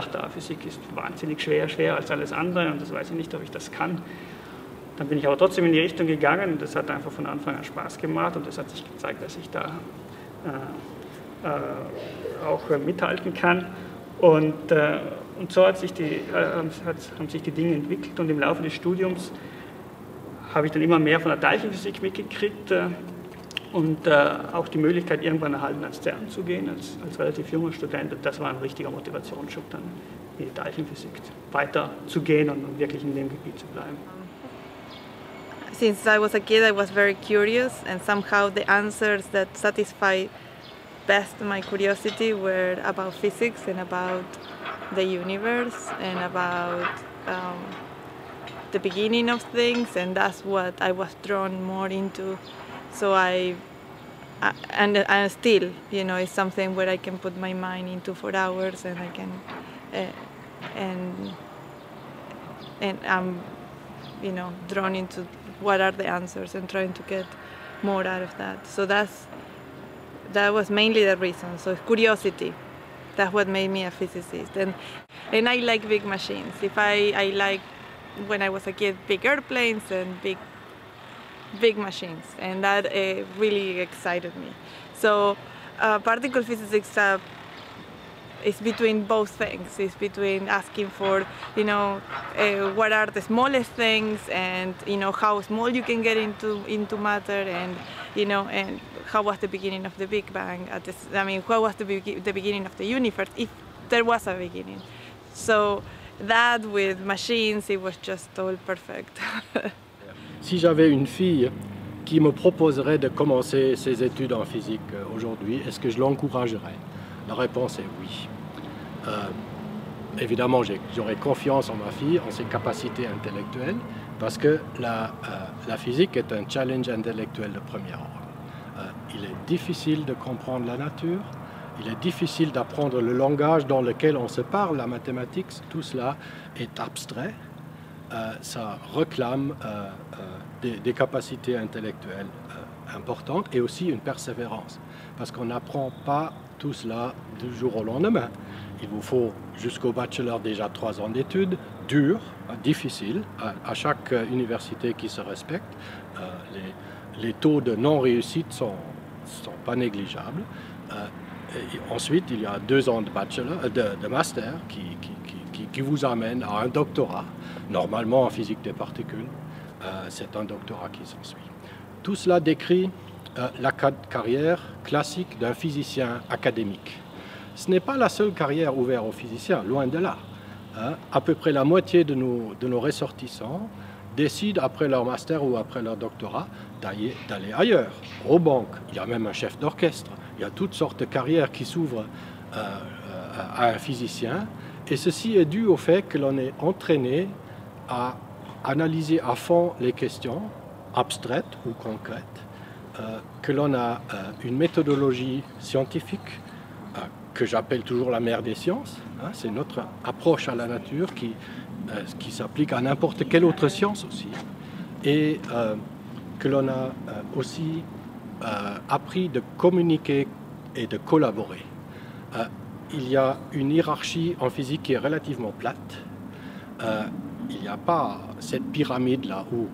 gedacht, Physik ist wahnsinnig schwerer als alles andere und das weiß ich nicht, ob ich das kann. Dann bin ich aber trotzdem in die Richtung gegangen und das hat einfach von Anfang an Spaß gemacht und es hat sich gezeigt, dass ich da auch mithalten kann. Und so haben sich die Dinge entwickelt und im Laufe des Studiums habe ich dann immer mehr von der Teilchenphysik mitgekriegt und auch die Möglichkeit irgendwann erhalten, ans CERN zu gehen, als relativ junger Student. Und das war ein richtiger Motivationsschub, dann in die Teilchenphysik weiter zu gehen und wirklich in dem Gebiet zu bleiben. Since I was a kid, I was very curious, and somehow the answers that satisfied best my curiosity were about physics and about the universe and about the beginning of things, and that's what I was drawn more into. So and still, you know, it's something where I can put my mind into for hours, and I can and I'm, you know, drawn into what are the answers and trying to get more out of that. So that was mainly the reason. So curiosity, that's what made me a physicist. And I like big machines. If I like, when I was a kid, big airplanes and big machines, and that really excited me. So particle physics is between both things. It's between asking for, you know, what are the smallest things, and you know how small you can get into matter, and you know, and how was the beginning of the Big Bang? I mean, what was the beginning of the universe, if there was a beginning? So that with machines, it was just all perfect. Si j'avais une fille qui me proposerait de commencer ses études en physique aujourd'hui, est-ce que je l'encouragerais? La réponse est oui. Évidemment, j'aurais confiance en ma fille, en ses capacités intellectuelles, parce que la physique est un challenge intellectuel de premier ordre. Il est difficile de comprendre la nature, il est difficile d'apprendre le langage dans lequel on se parle, la mathématique, tout cela est abstrait. Ça réclame des capacités intellectuelles importantes et aussi une persévérance, parce qu'on n'apprend pas tout cela du jour au lendemain. Il vous faut jusqu'au bachelor déjà 3 ans d'études, dures, difficiles, à chaque université qui se respecte. Les taux de non-réussite ne sont pas négligeables. Et ensuite, il y a 2 ans de bachelor, de master qui vous amène à un doctorat, normalement en physique des particules. C'est un doctorat qui s'ensuit. Tout cela décrit la carrière classique d'un physicien académique. Ce n'est pas la seule carrière ouverte aux physiciens, loin de là. À peu près la moitié de nos ressortissants décident après leur master ou après leur doctorat d'aller ailleurs, aux banques. Il y a même un chef d'orchestre. Il y a toutes sortes de carrières qui s'ouvrent à un physicien. Et ceci est dû au fait que l'on est entraîné à analyser à fond les questions, abstraites ou concrètes, que l'on a une méthodologie scientifique que j'appelle toujours la mère des sciences. C'est notre approche à la nature qui s'applique à n'importe quelle autre science aussi. Et que l'on a aussi appris de communiquer et de collaborer. Il y a une hiérarchie en physique qui est relativement plate. Il n'y a pas cette pyramide-là où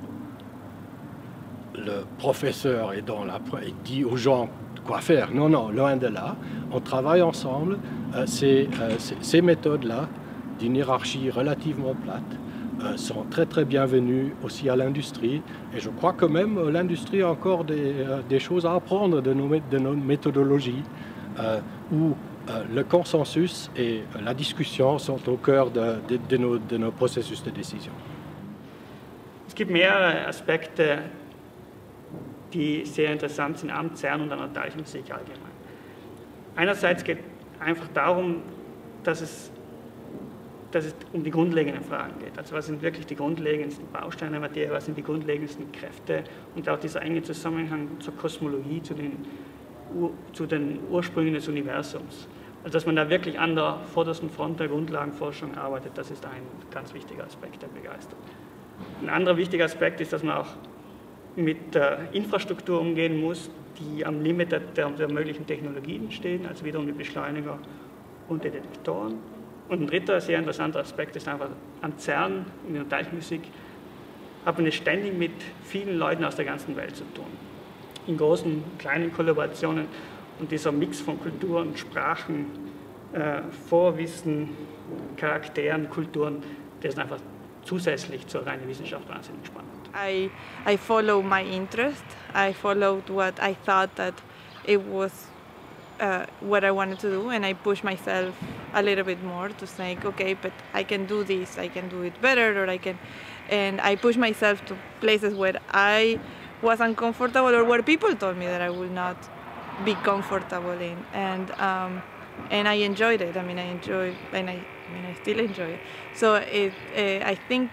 le professeur est dans il dit aux gens quoi faire. Non, non, loin de là. On travaille ensemble. Ces méthodes-là, d'une hiérarchie relativement plate, sont très très bienvenues aussi à l'industrie. Et je crois que même l'industrie a encore des choses à apprendre de nos méthodologies, où le consensus et la discussion sont au cœur de nos processus de décision. Es gibt mehrere Aspekte, die sehr interessant sind am CERN und an der Teilchenphysik allgemein. Einerseits geht es einfach darum, dass es um die grundlegenden Fragen geht. Also was sind wirklich die grundlegendsten Bausteine der Materie, was sind die grundlegendsten Kräfte und auch dieser enge Zusammenhang zur Kosmologie, zu den Ursprüngen des Universums. Also dass man da wirklich an der vordersten Front der Grundlagenforschung arbeitet, das ist ein ganz wichtiger Aspekt, der begeistert. Ein anderer wichtiger Aspekt ist, dass man auch mit der Infrastruktur umgehen muss, die am Limit der möglichen Technologien stehen, also wiederum die Beschleuniger und die Detektoren. Und ein dritter sehr interessanter Aspekt ist einfach, am CERN in der Teilchenphysik hat man es ständig mit vielen Leuten aus der ganzen Welt zu tun. In großen, kleinen Kollaborationen und dieser Mix von Kulturen, Sprachen, Vorwissen, Charakteren, Kulturen, das ist einfach zusätzlich zur reinen Wissenschaft wahnsinnig spannend. I follow my interest. I followed what I thought that it was what I wanted to do, and I pushed myself a little bit more to say, okay, but I can do this, I can do it better, and I pushed myself to places where I was uncomfortable or where people told me that I would not be comfortable in, and I enjoyed it. I mean, I still enjoy it. So I think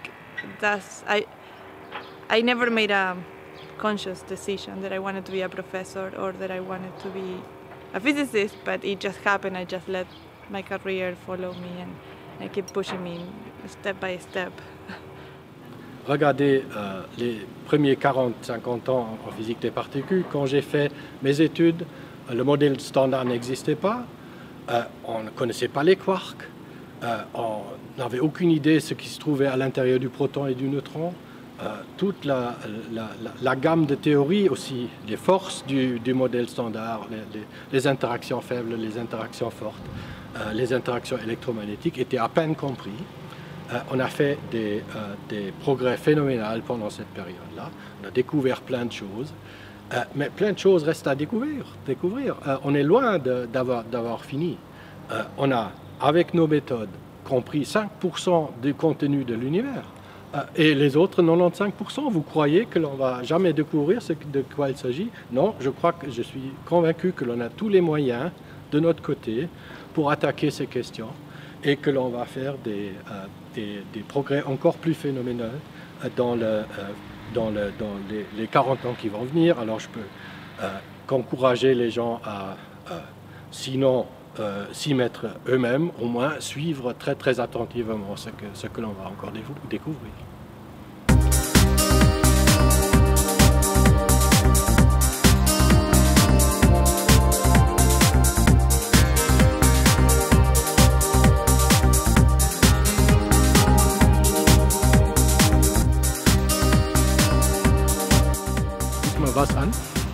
I never made a conscious decision that I wanted to be a professor or that I wanted to be a physicist, but it just happened. I just let my career follow me and I keep pushing me step by step. Regardez les premiers 40-50 ans en physique des particules. Quand j'ai fait mes études, le modèle standard n'existait pas. On ne connaissait pas les quarks. On n'avait aucune idée de ce qui se trouvait à l'intérieur du proton et du neutron. Toute la gamme de théories aussi, les forces du modèle standard, les interactions faibles, les interactions fortes, les interactions électromagnétiques étaient à peine compris. On a fait des progrès phénoménaux pendant cette période-là. On a découvert plein de choses, mais plein de choses restent à découvrir. On est loin d'avoir fini. On a, avec nos méthodes, compris 5% du contenu de l'univers. Et les autres 95%, vous croyez que l'on ne va jamais découvrir de quoi il s'agit? Non, je suis convaincu que l'on a tous les moyens de notre côté pour attaquer ces questions et que l'on va faire des progrès encore plus phénoménaux dans les 40 ans qui vont venir. Alors je peux qu'encourager les gens à, sinon s'y mettre eux-mêmes, au moins suivre très très attentivement ce que l'on va encore découvrir. Was an?